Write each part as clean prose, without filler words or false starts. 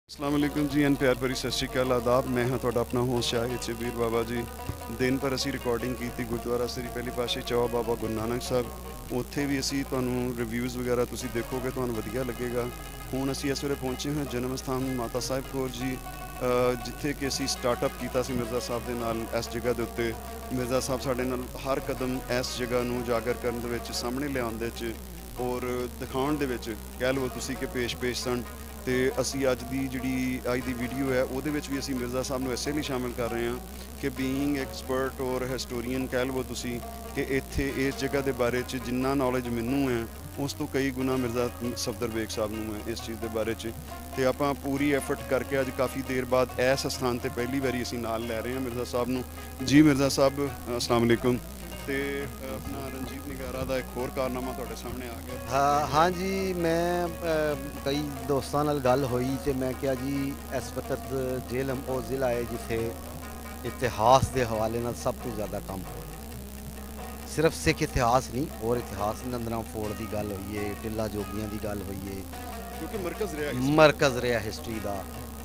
अस्सलाम वालेकुम G N प्यार भरी सत श्री अकाल आदाब। मैं हाँ ਤੁਹਾਡਾ अपना होस्ट शाहिद वीर बाबा जी। दिन पर ਅਸੀਂ ਰਿਕਾਰਡਿੰਗ ਕੀਤੀ ਗੁਰਦੁਆਰਾ ਸ੍ਰੀ ਪਹਿਲੀ ਪਾਤਸ਼ਾਹੀ ਚੌਹਾ ਬਾਬਾ ਗੁਰੂ ਨਾਨਕ ਸਾਹਿਬ। ਉੱਥੇ ਵੀ ਅਸੀਂ ਤੁਹਾਨੂੰ ਰਿਵਿਊਜ਼ ਵਗੈਰਾ ਤੁਸੀਂ ਦੇਖੋਗੇ, ਤੁਹਾਨੂੰ ਵਧੀਆ ਲੱਗੇਗਾ। ਹੁਣ ਅਸੀਂ ਇਸ ਵੇਲੇ ਪਹੁੰਚੇ ਹਾਂ ਜਨਮ ਸਥਾਨ ਮਾਤਾ ਸਾਹਿਬ ਕੌਰ ਜੀ, ਜਿੱਥੇ ਕਿ ਅਸੀਂ ਸਟਾਰਟਅਪ ਕੀਤਾ ਸੀ ਮਿਰਜ਼ਾ ਸਾਹਿਬ ਦੇ ਨਾਲ। ਇਸ ਜਗ੍ਹਾ ਦੇ ਉੱਤੇ ਮਿਰਜ਼ਾ ਸਾਹਿਬ ਸਾਡੇ ਨਾਲ ਹਰ ਕਦਮ ਇਸ ਜਗ੍ਹਾ ਨੂੰ ਉਜਾਗਰ ਕਰਨ ਦੇ ਵਿੱਚ, ਸਾਹਮਣੇ ਲਿਆਉਣ ਦੇ ਵਿੱਚ ਔਰ ਦਿਖਾਉਣ ਦੇ ਵਿੱਚ ਕਹਿ ਲਓ ਤੁਸੀਂ ਕਿ ਪੇਸ਼ ਸਨ। ਤੇ ਅਸੀਂ ਅੱਜ ਦੀ ਵੀਡੀਓ ਹੈ ਉਹਦੇ ਵਿੱਚ ਵੀ ਅਸੀਂ ਮਿਰਜ਼ਾ ਸਾਹਿਬ ਨੂੰ ਇਸੇ ਲਈ ਸ਼ਾਮਿਲ ਕਰ ਰਹੇ ਹਾਂ ਕਿ ਬੀਇੰਗ ਐਕਸਪਰਟ ਔਰ ਹਿਸਟੋਰੀਅਨ ਕਹਿ ਲਵੋ ਤੁਸੀਂ ਕਿ ਇੱਥੇ ਇਸ ਜਗ੍ਹਾ ਦੇ ਬਾਰੇ 'ਚ ਜਿੰਨਾ ਨੌਲੇਜ ਮੈਨੂੰ ਹੈ ਉਸ ਤੋਂ ਕਈ ਗੁਣਾ ਮਿਰਜ਼ਾ ਸਫਦਰ ਬੇਗ ਸਾਹਿਬ ਨੂੰ ਹੈ ਇਸ ਚੀਜ਼ ਦੇ ਬਾਰੇ 'ਚ। ਤੇ ਆਪਾਂ ਪੂਰੀ ਐਫਰਟ ਕਰਕੇ ਅੱਜ ਕਾਫੀ ਦੇਰ ਬਾਅਦ ਇਸ ਸਥਾਨ ਤੇ ਪਹਿਲੀ ਵਾਰੀ ਅਸੀਂ ਨਾਲ ਲੈ ਰਹੇ ਹਾਂ ਮਿਰਜ਼ਾ ਸਾਹਿਬ ਨੂੰ। ਜੀ ਮਿਰਜ਼ਾ ਸਾਹਿਬ अस्सलाम वालेकुम। ਤੇ ਆਪਣਾ ਰਣਜੀਤ ਨਿਗਾਰਾ ਦਾ ਇੱਕ ਹੋਰ ਕਾਰਨਾਮਾ ਤੁਹਾਡੇ ਸਾਹਮਣੇ ਆ ਗਿਆ। हाँ जी, मैं कई दोस्तों नाल गल हुई तो मैं क्या जी इस वक्त जेलम वो जिला है जिथे इतिहास के हवाले नाल सब तो ज़्यादा काम हो रहा। सिर्फ सिख इतिहास नहीं, और इतिहास नंदना फोड़ की गल हुई है, टिल्ला जोगियां की गल हुई है, क्योंकि मरकज़ रहा हिस्टरी का।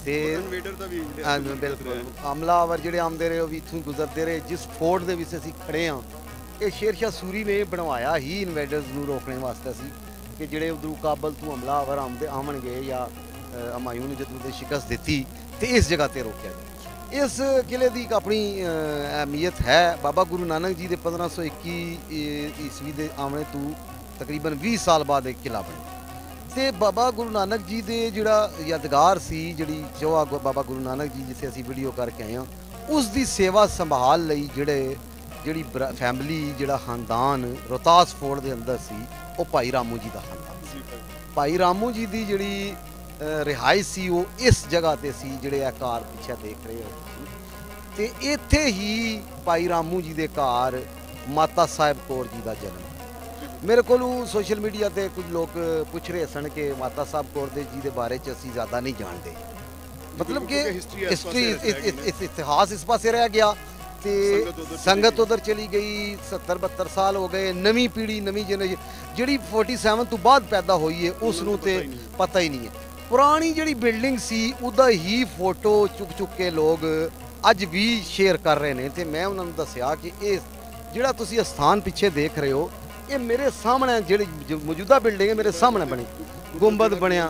बिल्कुल हमलावर ਜਿਹੜੇ ਆਉਂਦੇ ਰਹੇ ਉਹ ਵੀ ਇੱਥੋਂ ਗੁਜ਼ਰਦੇ ਰਹੇ। ਜਿਸ ਫੋਰਟ ਦੇ ਵਿੱਚ ਅਸੀਂ ਖੜੇ ਹਾਂ ਇਹ ਸ਼ੇਰ ਸ਼ਾਹ ਸੂਰੀ ਨੇ ਬਣਵਾਇਆ ਹੀ ਇਨਵੇਡਰਸ ਨੂੰ ਰੋਕਣ ਵਾਸਤੇ ਸੀ ਕਿ ਜਿਹੜੇ ਉਧਰੋਂ ਕਾਬਲ ਤੋਂ ਹਮਲਾਵਰ ਆਉਣਗੇ ਜਾਂ ਹਮਾਯੂੰ ਨੇ ਜਦੋਂ ਸ਼ਿਕਸਤ ਦਿੱਤੀ ਤੇ ਇਸ ਜਗ੍ਹਾ ਤੇ ਰੋਕਿਆ ਗਿਆ। ਇਸ ਕਿਲੇ ਦੀ ਇੱਕ ਆਪਣੀ ਅਹਿਮੀਅਤ ਹੈ। ਬਾਬਾ ਗੁਰੂ ਨਾਨਕ ਜੀ ਦੇ 1521 ਈਸਵੀ ਦੇ ਆਉਣੇ ਤੋਂ ਤਕਰੀਬਨ 20 ਸਾਲ ਬਾਅਦ ਇੱਕ ਕਿਲਾ ਬਣਿਆ ਤੇ ਬਾਬਾ ਗੁਰੂ ਨਾਨਕ ਜੀ ਦੇ ਜਿਹੜਾ ਯਾਦਗਾਰ ਸੀ, ਜਿਹੜੀ ਚੌਹਾ ਬਾਬਾ ਗੁਰੂ ਨਾਨਕ ਜੀ ਜਿੱਥੇ ਅਸੀਂ ਵੀਡੀਓ ਕਰਕੇ ਆਏ ਹਾਂ, ਉਸ ਦੀ ਸੇਵਾ ਸੰਭਾਲ ਲਈ ਜਿਹੜੀ ਫੈਮਿਲੀ, ਜਿਹੜਾ ਖਾਨਦਾਨ ਰੋਹਤਾਸ ਫੋਰਟ ਦੇ ਅੰਦਰ ਸੀ ਉਹ ਭਾਈ ਰਾਮੂ ਜੀ ਦਾ ਖਾਨਦਾਨ ਸੀ। ਭਾਈ ਰਾਮੂ ਜੀ ਦੀ ਜਿਹੜੀ ਰਿਹਾਇਸ਼ ਸੀ ਉਹ ਇਸ ਜਗ੍ਹਾ ਤੇ ਸੀ ਜਿਹੜੇ ਇਹ ਘਰ ਪਿੱਛੇ ਦੇਖ ਰਹੇ ਹੋ। ਤੇ ਇੱਥੇ ਹੀ ਭਾਈ ਰਾਮੂ ਜੀ ਦੇ ਘਰ ਮਾਤਾ ਸਾਹਿਬ ਕੌਰ ਜੀ ਦਾ ਜਨਮ। मेरे को सोशल मीडिया पर कुछ लोग पूछ रहे सन कि माता साहब कौर जी के बारे असी ज़्यादा नहीं जानते, मतलब कि हिस्टरी इतिहास इस पासे रह गया तो संगत उधर चली गई। 70-72 साल हो गए, नवी पीढ़ी नवी जनरेशन जी 47 तो बाद पैदा हुई है उसनों तो पता ही नहीं है। पुरानी जी बिल्डिंग सी उदा ही फोटो चुक के लोग अज भी शेयर कर रहे हैं। तो मैं उन्होंने दसिया कि ये जोड़ा तुसी स्थान पिछे देख रहे हो ये मेरे सामने जी मौजूदा बिल्डिंग है मेरे सामने बनी, गुंबद बनया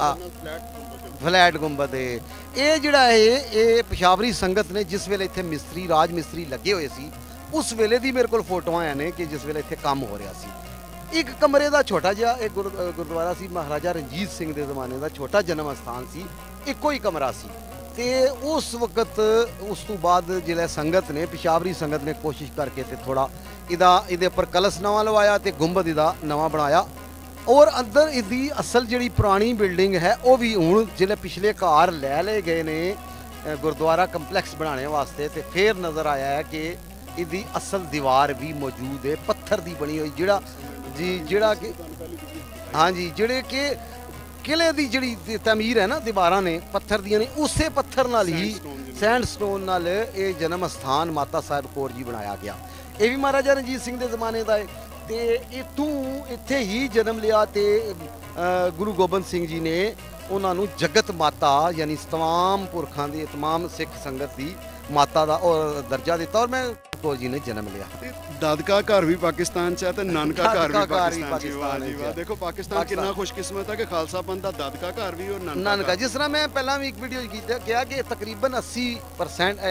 फ्लैट गुंबद है। ये जोड़ा है ये पेशावरी संगत ने जिस वेले इत्थे मिस्त्री राज मिस्त्री लगे हुए सी उस वेले दी मेरे को फोटोआं ने कि जिस वेले इत्थे काम हो रहा सी। एक कमरे का छोटा जिहा एक गुरुद्वारा सी, महाराजा रणजीत सिंह के जमाने का छोटा जन्म स्थान सी, एको ही कमरा सी। ते उस वक्त उस तो बाद जिले संगत ने पेशावरी संगत ने कोशिश करके ते थोड़ा इहदे उपर कलश नवा लवाया तो गुंबद इहदा नवा बनाया। और अंदर इसकी असल जी पुरानी बिल्डिंग है वो भी हूँ जिले पिछले घर ले गए ने गुरुद्वारा कंपलैक्स बनाने वास्ते, तो फिर नज़र आया है कि इसकी असल दीवार भी मौजूद है, पत्थर की बनी हुई जिहड़ा कि हाँ जी जिहड़े कि किले की जी तमीर है ना दीवारां ने पत्थर दियां ने, उस पत्थर नाल ही सैंडस्टोन नाल ये जन्म स्थान माता साहब कौर जी बनाया गया। ये भी महाराजा रणजीत सिंह के जमाने का है। तो इतों इत्थे ही जन्म लिया तो गुरु गोबिंद सिंह जी ने उन्होंने जगत माता यानी तमाम पुरखों की तमाम सिख संगत की माता का और दर्जा दिता और मैं कौर जी ने जन्म लिया। दादका घर भी पाकिस्तान च है तो नानका घर भी पाकिस्तान च। देखो पाकिस्तान कितना खुशकिस्मत है कि खालसा पंथ का दादका घर भी और नानका। जिस तरह मैं पहला भी एक वीडियो किया कि तकरीबन 80%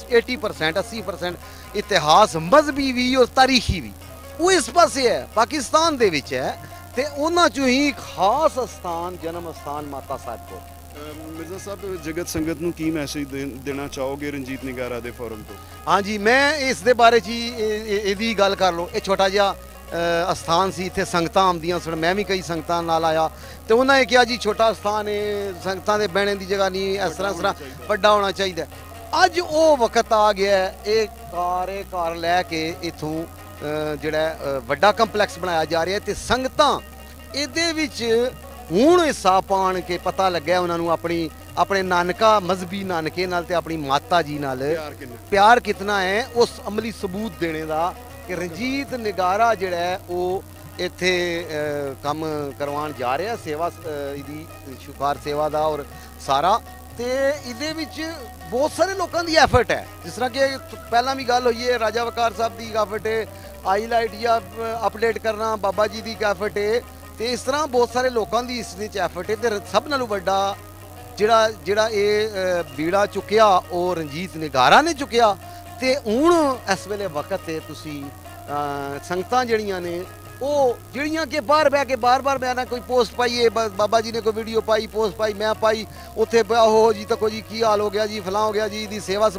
80% 80% इतिहास मजहबी भी और तारीखी भी वो इस पासे है पाकिस्तान दे विच है। ते उन्हां चों ही खास स्थान जन्म स्थान माता साहब को। मिर्जा साहब जगत संगत नूं की मैसेज देना चाहोगे रणजीत निगारा दे फोरम तो? हाँ जी, मैं इस दे बारे च इहदी गल कर लो। ये छोटा जिहा स्थान सी, इत्थे संगतां आउंदियां सन, मैं भी कई संगतां नाल आया तो उन्होंने कहा जी छोटा स्थान है, संगतां दे बहने की जगह नहीं, इस तरह बड़ा होना चाहिए। अज वो वक्त आ गया है एक कार लैके इत्थों जिहड़ा वड्डा कंपलैक्स बनाया जा रहा है तो संगतां इहदे विच हुण हिस्सा पाण के पता लग्या उन्होंने अपने नानका मजहबी नानके नाल ते अपनी माता जी नाल प्यार कितना है उस अमली सबूत देने का कि रणजीत निगारा जिहड़ा है वो ਇੱਥੇ ਕੰਮ ਕਰਵਾਉਣ ਜਾ ਰਿਹਾ ਸੇਵਾ ਇਹਦੀ ਸ਼ੁਕਾਰ ਸੇਵਾ ਦਾ ਔਰ ਸਾਰਾ ਤੇ ਇਹਦੇ ਵਿੱਚ ਬਹੁਤ ਸਾਰੇ ਲੋਕਾਂ ਦੀ ਐਫਰਟ ਹੈ। ਜਿਸ ਤਰ੍ਹਾਂ ਕਿ ਪਹਿਲਾਂ ਵੀ ਗੱਲ ਹੋਈ ਹੈ, ਰਾਜਾ ਵਕਾਰ ਸਾਹਿਬ ਦੀ ਐਫਰਟ ਹੈ, ਹਾਈਲਾਈਟ ਜਾਂ ਅਪਡੇਟ ਕਰਨਾ ਬਾਬਾ ਜੀ ਦੀ ਐਫਰਟ ਹੈ ਤੇ ਇਸ ਤਰ੍ਹਾਂ ਬਹੁਤ ਸਾਰੇ ਲੋਕਾਂ ਦੀ ਇਸ ਵਿੱਚ ਐਫਰਟ ਹੈ ਤੇ ਸਭ ਨਾਲੋਂ ਵੱਡਾ ਜਿਹੜਾ ਇਹ ਬੀੜਾ ਚੁੱਕਿਆ ਉਹ ਰਣਜੀਤ ਨਿਗਾਰਾ ਨੇ ਚੁੱਕਿਆ ਤੇ ਹੁਣ ਇਸ ਵੇਲੇ ਵਕਤ ਹੈ ਤੁਸੀਂ ਸੰਗਤਾਂ ਜਿਹੜੀਆਂ ਨੇ ਉਹ ਜਿਹੜੀਆਂ ਕਿ ਬਾਹਰ ਬਹਿ ਕੇ ਬਾਰ-ਬਾਰ ਬਿਆਨਾ ਕੋਈ ਪੋਸਟ ਪਾਈਏ, ਬਾਬਾ ਜੀ ਨੇ ਕੋਈ ਵੀਡੀਓ ਪਾਈ, ਪੋਸਟ ਪਾਈ, ਮੈਂ ਪਾਈ, ਉੱਥੇ ਉਹ ਜੀ ਤੱਕੋ ਜੀ ਕੀ ਹਾਲ ਹੋ ਗਿਆ ਜੀ, ਫਲਾਂ ਹੋ ਗਿਆ ਜੀ, ਦੀ ਸੇਵਾ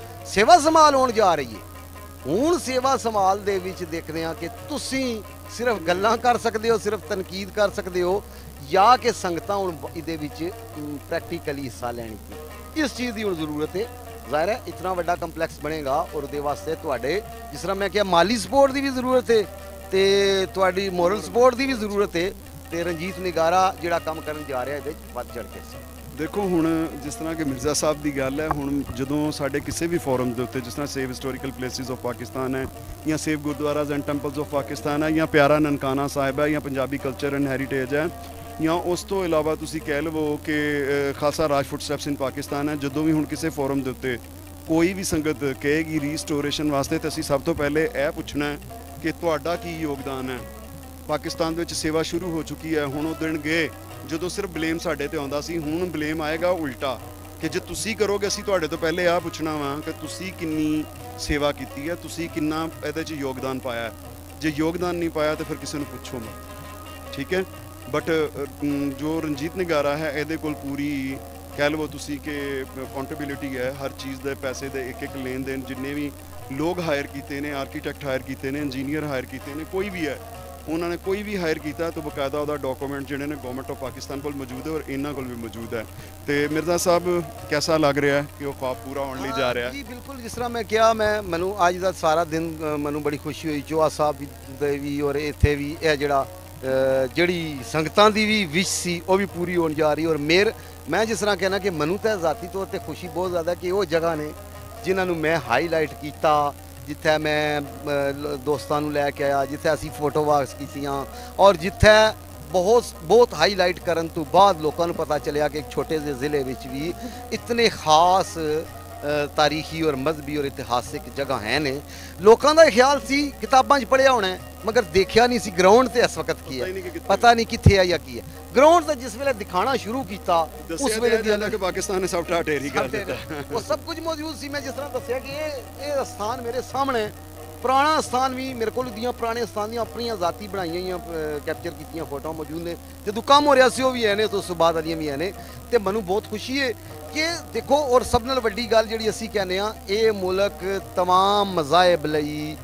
ਸੰਭਾਲ ਹੋਣ ਜਾ ਰਹੀ ਹੈ। ਹੁਣ ਸੇਵਾ ਸੰਭਾਲ ਦੇ ਵਿੱਚ ਦੇਖਦੇ ਹਾਂ ਕਿ ਤੁਸੀਂ ਸਿਰਫ ਗੱਲਾਂ ਕਰ ਸਕਦੇ ਹੋ, ਸਿਰਫ ਤਨਕੀਦ ਕਰ ਸਕਦੇ ਹੋ ਜਾਂ ਕਿ ਸੰਗਤਾਂ ਹੁਣ ਇਹਦੇ ਵਿੱਚ ਪ੍ਰੈਕਟੀਕਲੀ ਹਿੱਸਾ ਲੈਣਗੀਆਂ। ਇਸ ਚੀਜ਼ ਦੀ ਹੁਣ ਜ਼ਰੂਰਤ ਹੈ। ਜ਼ਾਹਿਰ ਹੈ ਇਤਨਾ ਵੱਡਾ ਕੰਪਲੈਕਸ ਬਣੇਗਾ ਔਰ ਉਹਦੇ ਵਾਸਤੇ ਤੁਹਾਡੇ ਜਿਸ ਤਰ੍ਹਾਂ ਮੈਂ ਕਿਹਾ ਮਾਲੀ ਸਪੋਰਟ ਦੀ ਵੀ ਜ਼ਰੂਰਤ ਹੈ ਤੇ ਤੁਹਾਡੀ ਮੋਰਲ ਸਪੋਰਟ ਦੀ ਵੀ ਜ਼ਰੂਰਤ ਹੈ ਤੇ ਰਣਜੀਤ ਨਿਗਾਰਾ ਜਿਹੜਾ ਕੰਮ ਕਰਨ ਜਾ ਰਿਹਾ ਇਹਦੇ ਵਿੱਚ ਵੱਧ ਚੜ੍ਹ ਕੇ। ਦੇਖੋ ਹੁਣ ਜਿਸ ਤਰ੍ਹਾਂ ਕਿ ਮਿਰਜ਼ਾ ਸਾਹਿਬ ਦੀ ਗੱਲ ਹੈ, ਹੁਣ ਜਦੋਂ ਸਾਡੇ ਕਿਸੇ ਵੀ ਫੋਰਮ ਦੇ ਉੱਤੇ ਜਿਸ ਤਰ੍ਹਾਂ save historical places of Pakistan ਹੈ ਜਾਂ save gurdwaras and temples of Pakistan ਹੈ ਜਾਂ ਪਿਆਰਾ ਨਨਕਾਣਾ ਸਾਹਿਬ ਹੈ ਜਾਂ ਪੰਜਾਬੀ ਕਲਚਰ ਐਂਡ ਹੈਰੀਟੇਜ ਹੈ ਜਾਂ ਉਸ ਤੋਂ ਇਲਾਵਾ ਤੁਸੀਂ ਕਹਿ ਲਵੋ ਕਿ ਖਾਲਸਾ ਰਾਜ ਫੁੱਟਸਟੈਪਸ ਇਨ ਪਾਕਿਸਤਾਨ ਹੈ, ਜਦੋਂ ਵੀ ਹੁਣ ਕਿਸੇ ਫੋਰਮ ਦੇ ਉੱਤੇ ਕੋਈ ਵੀ ਸੰਗਤ ਕਹੇਗੀ ਰੀਸਟੋਰੇਸ਼ਨ ਵਾਸਤੇ ਤਾਂ ਅਸੀਂ ਸਭ ਤੋਂ ਪਹਿਲੇ ਇਹ ਪੁੱਛਣਾ ਹੈ ਕਿ ਤੁਹਾਡਾ ਕੀ ਯੋਗਦਾਨ ਹੈ। ਪਾਕਿਸਤਾਨ ਦੇ ਵਿੱਚ ਸੇਵਾ ਸ਼ੁਰੂ ਹੋ ਚੁੱਕੀ ਹੈ। ਹੁਣ ਉਹ ਦਿਨ ਗਏ ਜਦੋਂ ਸਿਰਫ ਬਲੇਮ ਸਾਡੇ ਤੇ ਆਉਂਦਾ ਸੀ, ਹੁਣ ਬਲੇਮ ਆਏਗਾ ਉਲਟਾ ਕਿ ਜੇ ਤੁਸੀਂ ਕਰੋਗੇ ਅਸੀਂ ਤੁਹਾਡੇ ਤੋਂ ਪਹਿਲੇ ਆਹ ਪੁੱਛਣਾ ਵਾ ਕਿ ਤੁਸੀਂ ਕਿੰਨੀ ਸੇਵਾ ਕੀਤੀ ਹੈ, ਤੁਸੀਂ ਕਿੰਨਾ ਇਹਦੇ 'ਚ ਯੋਗਦਾਨ ਪਾਇਆ ਹੈ। ਜੇ ਯੋਗਦਾਨ ਨਹੀਂ ਪਾਇਆ ਤਾਂ ਫਿਰ ਕਿਸੇ ਨੂੰ ਪੁੱਛੋ ਨਾ, ਠੀਕ ਹੈ। ਬਟ ਜੋ ਰਣਜੀਤ ਨਿਗਾਰਾ ਹੈ ਇਹਦੇ ਕੋਲ ਪੂਰੀ ਕਹਿ ਲਵੋ ਤੁਸੀਂ ਕਿ ਅਕਾਊਂਟੇਬਿਲਿਟੀ ਹੈ ਹਰ ਚੀਜ਼ ਦੇ, ਪੈਸੇ ਦੇ ਇੱਕ ਲੈਣ ਦੇਣ, ਜਿੰਨੇ ਵੀ ਲੋਕ ਹਾਇਰ ਕੀਤੇ ਨੇ, ਆਰਕੀਟੈਕਟ ਹਾਇਰ ਕੀਤੇ ਨੇ, ਇੰਜੀਨੀਅਰ ਹਾਇਰ ਕੀਤੇ ਨੇ, ਕੋਈ ਵੀ ਹੈ ਉਹਨਾਂ ਨੇ ਕੋਈ ਵੀ ਹਾਇਰ ਕੀਤਾ ਤਾਂ ਬਕਾਇਦਾ ਉਹਦਾ ਡਾਕੂਮੈਂਟ ਜਿਹੜੇ ਨੇ ਗਵਰਨਮੈਂਟ ਆਫ ਪਾਕਿਸਤਾਨ ਕੋਲ ਮੌਜੂਦ ਹੈ ਔਰ ਇਹਨਾਂ ਕੋਲ ਵੀ ਮੌਜੂਦ ਹੈ। ਤੇ ਮਿਰਜ਼ਾ ਸਾਹਿਬ ਕੈਸਾ ਲੱਗ ਰਿਹਾ ਹੈ ਕਿ ਉਹ ਖੁਆਬ ਪੂਰਾ ਹੋਣ ਲਈ ਜਾ ਰਿਹਾ ਹੈ? ਜੀ ਬਿਲਕੁਲ, ਜਿਸ ਤਰ੍ਹਾਂ ਮੈਂ ਕਿਹਾ ਮੈਨੂੰ ਅੱਜ ਦਾ ਸਾਰਾ ਦਿਨ ਮੈਨੂੰ ਬੜੀ ਖੁਸ਼ੀ ਹੋਈ ਚੋਆ ਸਾਹਿਬ ਦੇ ਵੀ ਔਰ ਇੱਥੇ ਵੀ ਇਹ ਜਿਹੜੀ ਸੰਗਤਾਂ ਦੀ ਵੀ ਵਿਸ਼ ਸੀ ਉਹ ਵੀ ਪੂਰੀ ਹੋਣ ਜਾ ਰਹੀ ਔਰ ਮੈਂ ਜਿਸ ਤਰ੍ਹਾਂ ਕਹਿਣਾ ਕਿ ਮੈਨੂੰ ਤਾਂ ਜ਼ਾਤੀ ਤੌਰ ਤੇ ਖੁਸ਼ੀ ਬਹੁਤ ਜ਼ਿਆਦਾ ਕਿ ਉਹ ਜਗ੍ਹਾ ਨੇ ਜਿਨ੍ਹਾਂ ਨੂੰ ਮੈਂ ਹਾਈਲਾਈਟ ਕੀਤਾ, ਜਿੱਥੇ ਮੈਂ ਦੋਸਤਾਂ ਨੂੰ ਲੈ ਕੇ ਆਇਆ, ਜਿੱਥੇ ਅਸੀਂ ਫੋਟੋ ਵਾਕਸ ਕੀਤੀਆਂ ਔਰ ਜਿੱਥੇ ਬਹੁਤ ਹਾਈਲਾਈਟ ਕਰਨ ਤੋਂ ਬਾਅਦ ਲੋਕਾਂ ਨੂੰ ਪਤਾ ਚੱਲਿਆ ਕਿ ਇੱਕ ਛੋਟੇ ਜਿਹੇ ਜ਼ਿਲ੍ਹੇ ਵਿੱਚ ਵੀ ਇਤਨੇ ਖਾਸ ਤਾਰੀਖੀ ਔਰ ਮਜ਼ਹਬੀ ਔਰ ਇਤਿਹਾਸਿਕ ਜਗ੍ਹਾ ਹੈ ਨੇ। ਲੋਕਾਂ ਦਾ ਖਿਆਲ ਸੀ ਕਿਤਾਬਾਂ 'ਚ ਪੜ੍ਹਿਆ ਹੋਣਾ ਮਗਰ ਦੇਖਿਆ ਨਹੀਂ ਸੀ ਗਰਾਊਂਡ ਤੇ ਇਸ ਵਕਤ ਕੀ ਹੈ, ਪਤਾ ਨਹੀਂ ਕਿੱਥੇ ਹੈ ਜਾਂ ਕੀ ਹੈ। ਗਰਾਊਂਡ ਤੇ ਜਿਸ ਵੇਲੇ ਦਿਖਾਣਾ ਸ਼ੁਰੂ ਕੀਤਾ ਉਸ ਵੇਲੇ ਦੀ ਕਿ ਪਾਕਿਸਤਾਨ ਨੇ ਸਭ ਢੇਰੀ ਕਰ ਦਿੱਤਾ, ਉਹ ਸਭ ਕੁਝ ਮੌਜੂਦ ਸੀ। ਮੈਂ ਜਿਸ ਤਰ੍ਹਾਂ ਦੱਸਿਆ ਕਿ ਇਹ ਸਥਾਨ ਮੇਰੇ ਸਾਹਮਣੇ ਪੁਰਾਣਾ ਸਥਾਨ ਵੀ ਮੇਰੇ ਕੋਲ ਦੀਆਂ ਪੁਰਾਣੇ ਸਥਾਨ ਦੀਆਂ ਆਪਣੀਆਂ ਜ਼ਾਤੀ ਬਣਾਈਆਂ ਹੋਈਆਂ ਕੈਪਚਰ ਕੀਤੀਆਂ ਫੋਟੋਆਂ ਮੌਜੂਦ ਨੇ। ਜਦੋਂ ਕੰਮ ਹੋ ਰਿਹਾ ਸੀ ਉਹ ਵੀ ਹੈ ਨੇ ਤੇ ਉਸ ਤੋਂ ਬਾਅਦ ਵਾਲੀਆਂ ਵੀ ਹੈ ਨੇ ਤੇ ਮੈਨੂੰ ਬਹੁਤ ਖੁਸ਼ੀ ਹੈ ਕਿ ਦੇਖੋ ਔਰ ਸਭ ਨਾਲ ਵੱਡੀ ਗੱਲ ਜਿਹੜੀ ਅਸੀਂ ਕਹਿੰਦੇ ਆ ਇਹ ਮੁਲਕ ਤਮਾਮ ਮਜ਼ਾਹਿਬ ਲਈ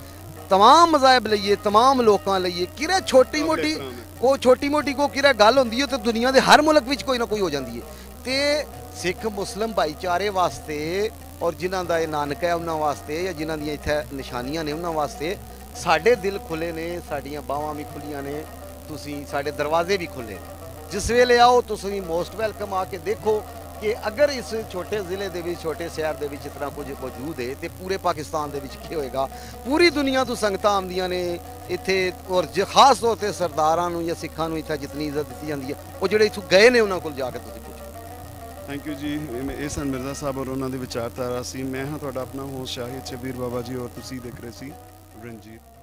ਤਮਾਮ ਲੋਕਾਂ ਲਈ ਕਿਹੜਾ ਛੋਟੀ ਮੋਟੀ ਕੋ ਕਿਹੜਾ ਗੱਲ ਹੁੰਦੀ ਹੈ ਤੇ ਦੁਨੀਆ ਦੇ ਹਰ ਮੁਲਕ ਵਿੱਚ ਕੋਈ ਨਾ ਕੋਈ ਹੋ ਜਾਂਦੀ ਹੈ ਤੇ ਸਿੱਖ ਮੁਸਲਿਮ ਭਾਈਚਾਰੇ ਵਾਸਤੇ ਔਰ ਜਿਨ੍ਹਾਂ ਦਾ ਇਹ ਨਾਨਕਾ ਹੈ ਉਹਨਾਂ ਵਾਸਤੇ ਜਾਂ ਜਿਨ੍ਹਾਂ ਦੀਆਂ ਇੱਥੇ ਨਿਸ਼ਾਨੀਆਂ ਨੇ ਉਹਨਾਂ ਵਾਸਤੇ ਸਾਡੇ ਦਿਲ ਖੁੱਲੇ ਨੇ, ਸਾਡੀਆਂ ਬਾਹਾਂ ਵੀ ਖੁੱਲੀਆਂ ਨੇ, ਤੁਸੀਂ ਸਾਡੇ ਦਰਵਾਜ਼ੇ ਵੀ ਖੁੱਲੇ ਨੇ। ਜਿਸ ਵੇਲੇ ਆਓ ਤੁਸੀਂ ਮੋਸਟ ਵੈਲਕਮ ਆ ਕੇ ਦੇਖੋ ਕਿ ਅਗਰ ਇਸ ਛੋਟੇ ਜ਼ਿਲ੍ਹੇ ਦੇ ਵਿੱਚ ਛੋਟੇ ਸ਼ਹਿਰ ਦੇ ਵਿੱਚ ਇਤਨਾ ਕੁਝ ਮੌਜੂਦ ਹੈ ਤੇ ਪੂਰੇ ਪਾਕਿਸਤਾਨ ਦੇ ਵਿੱਚ ਕੀ ਹੋਏਗਾ। ਪੂਰੀ ਦੁਨੀਆ ਤੋਂ ਸੰਗਤਾਂ ਆਉਂਦੀਆਂ ਨੇ ਇੱਥੇ ਔਰ ਖਾਸ ਤੌਰ ਤੇ ਸਰਦਾਰਾਂ ਨੂੰ ਜਾਂ ਸਿੱਖਾਂ ਨੂੰ ਇੱਥੇ ਜਿਤਨੀ ਇੱਜ਼ਤ ਦਿੱਤੀ ਜਾਂਦੀ ਹੈ ਉਹ ਜਿਹੜੇ ਇੱਥੋਂ ਗਏ ਨੇ ਉਹਨਾਂ ਕੋਲ ਜਾ ਕੇ ਤੁਸੀਂ ਪੁੱਛੋ। ਥੈਂਕ ਯੂ ਜੀ। ਇਹ ਸਨ ਮਿਰਜ਼ਾ ਸਾਹਿਬ ਔਰ ਉਹਨਾਂ ਦੀ ਵਿਚਾਰਧਾਰਾ ਸੀ। ਮੈਂ ਹਾਂ ਤੁਹਾਡਾ ਆਪਣਾ ਹੋਸਟ ਸ਼ਾਹਿਦ ਸ਼ਬੀਰ ਬਾਬਾ ਜੀ ਔਰ ਤੁਸੀਂ ਦੇਖ ਰਹੇ ਸੀ ਰਣਜੀਤ।